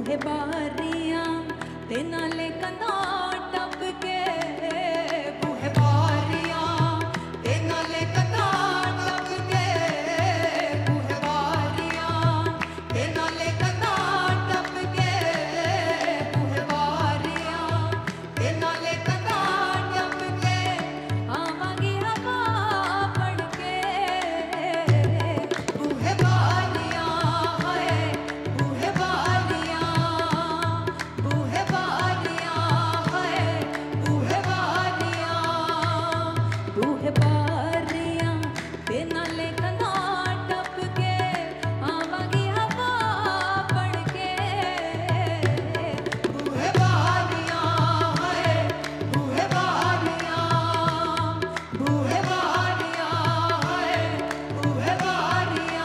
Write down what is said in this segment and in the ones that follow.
बूहे बारियां ते नाले कंधा टप के बूहे बारियां ते नाले कंधा टप के बूहे बारियां ते नाले कंधा टप के बूहे बारियां ते नाले कंधा टप के आवांगी हवा पड़ के बूहे बारियां हाय बूहे बारियां बूहे बारियां हाय बूहे बारियां बूहे बारियां ते नाले कंधा टप के आवांगी हवा पड़ के बूहे बारियां हाय बूहे बारियां बूहे बारियां हाय बूहे बारियां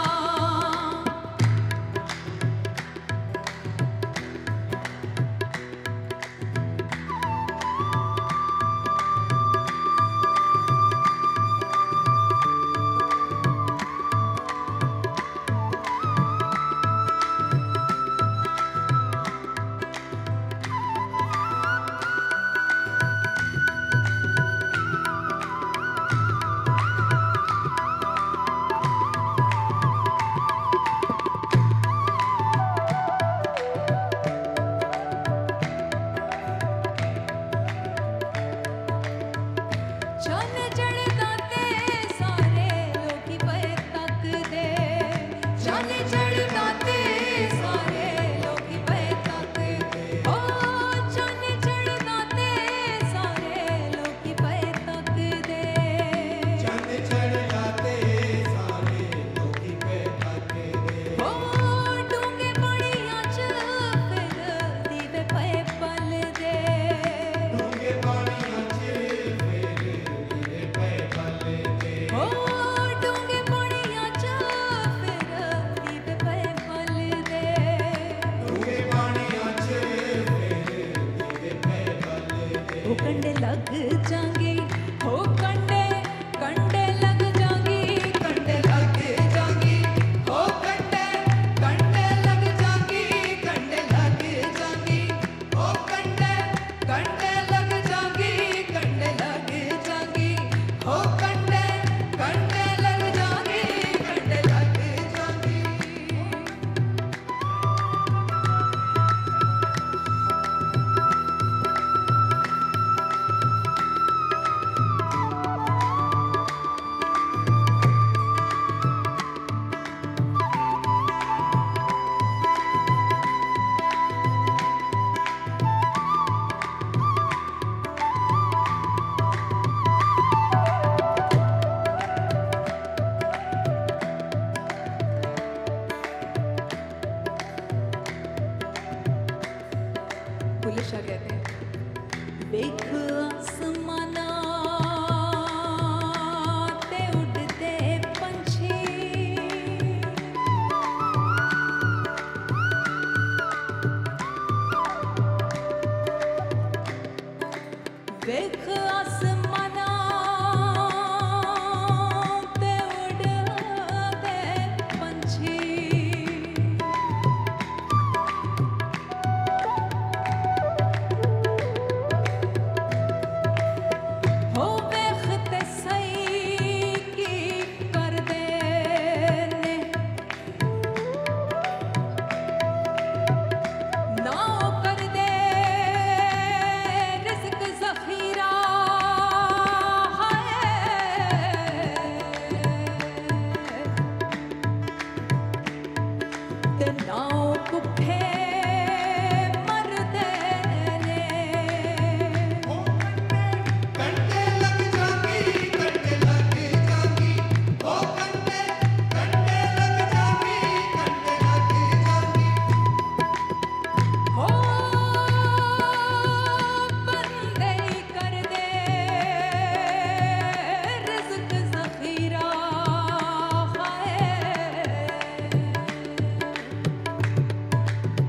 चले चढ़दा ते सारे लोकी पे तकदे चले चढ़दा ते सारे लोकी पे तकदे ओ चले चढ़दा ते सारे लोकी पे तकदे चले चढ़दा ते सारे लोकी पे तकदे ओ डूंगे पानियां च फिर दीवे पे पलदे डूंगे पानियां च फिर दीवे पे पलदे ओ डूंगे पानियां च फिर दीवे पे पलदे डूंगे पानियां च फिर दीवे पे पलदे ओ कंडे लग जाएंगे हो कंडे कंडे लग जाएंगी कंडे लग जाएंगी हो कंडे कंडे लग जाएंगी कंडे लग जाएंगी हो कंडे कंडे लग जाएंगी कंडे लग जाएंगी हो कंडे कंडे लग जाएंगी कंडे लग जाएंगी पुलिस क्या कहते हैं देख आसमाना ते उड़ते पंछी देख आसमाना ते उड़ते पंछी हो वेखते सही की कर दे ने ना कर दे रिज़्क ज़ख़ीरा है ते ना कुफे मर दे ने कंडे लग जाएंगी कंडे लग जाएंगी ओ कंडे कंडे लग जाएंगी कंडे लग जाएंगी हो बंदे कर दे रिज़्क ज़ख़ीरा है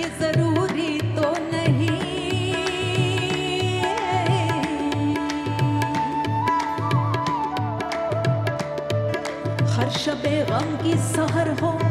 ये जरूरी तो नहीं। हर शबे गम की सहर हो